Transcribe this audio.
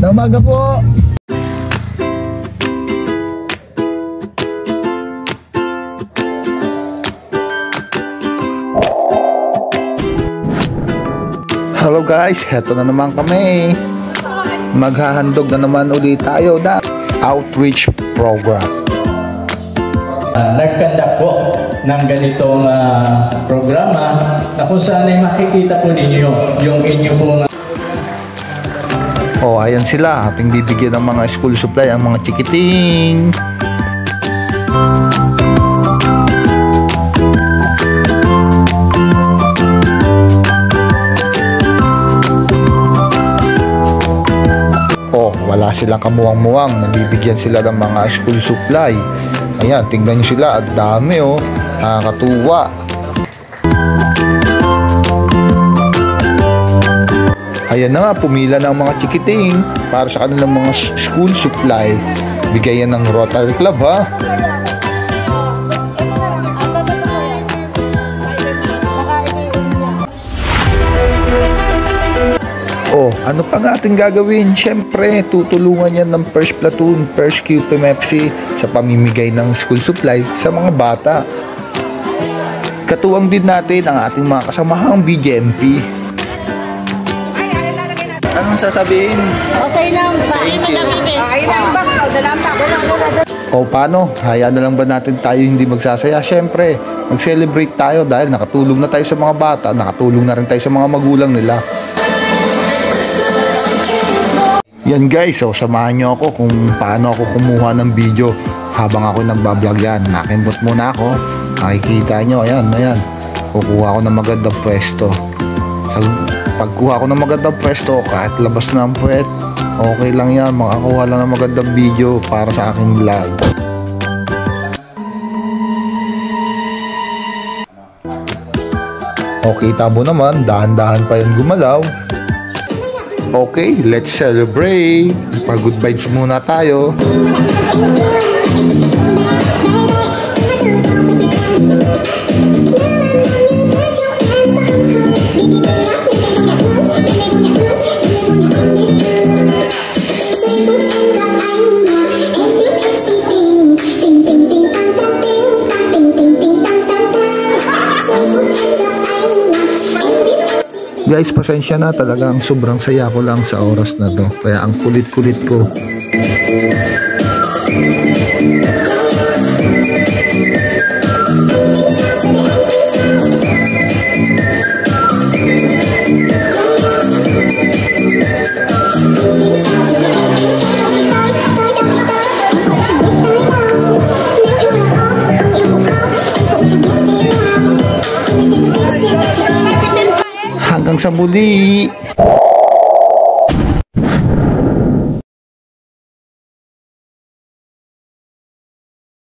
Magandang umaga po. Hello guys, heto na naman kami. Maghahandog na naman ulit tayo na outreach program. Nagkandak po ng ganitong programa na kung saan ay makikita po ninyo yung inyo pong ayan sila, ating bibigyan ng mga school supply ang mga chikiting. Wala silang kamuwang-muwang, nabibigyan sila ng mga school supply. Ayan, tingnan nyo sila, at dami nakakatuwa. Ayan na nga, pumila ng mga chikiting para sa kanilang mga school supply. Bigayan ng Rotary Club ha. Ano pa nga ating gagawin? Siyempre, tutulungan yan ng First Platoon, First QPMFC sa pamimigay ng school supply sa mga bata. Katuwang din natin ang ating mga kasamahang BJMP. Anong sasabihin? Sa'yo lang ba? Paano? Hayaan na lang ba natin tayo hindi magsasaya? Siyempre, mag-celebrate tayo dahil nakatulong na tayo sa mga bata, nakatulong na rin tayo sa mga magulang nila. Yan guys, samahan nyo ako kung paano ako kumuha ng video habang ako nagbablog yan. Nakimbot muna ako. Nakikita nyo, ayan. Kukuha ko ng magandang pwesto. Pagkuha ko ng magandang pwesto, kahit labas na ang puwet, okay lang yan. Makakuha lang ng magandang video para sa aking vlog. Kita mo naman, dahan-dahan pa yan gumalaw. Okay, let's celebrate. Mag-good vibes muna tayo. Guys, pasensya na, talagang sobrang saya ko lang sa oras na to. Kaya ang kulit-kulit ko. Hanggang sa muli!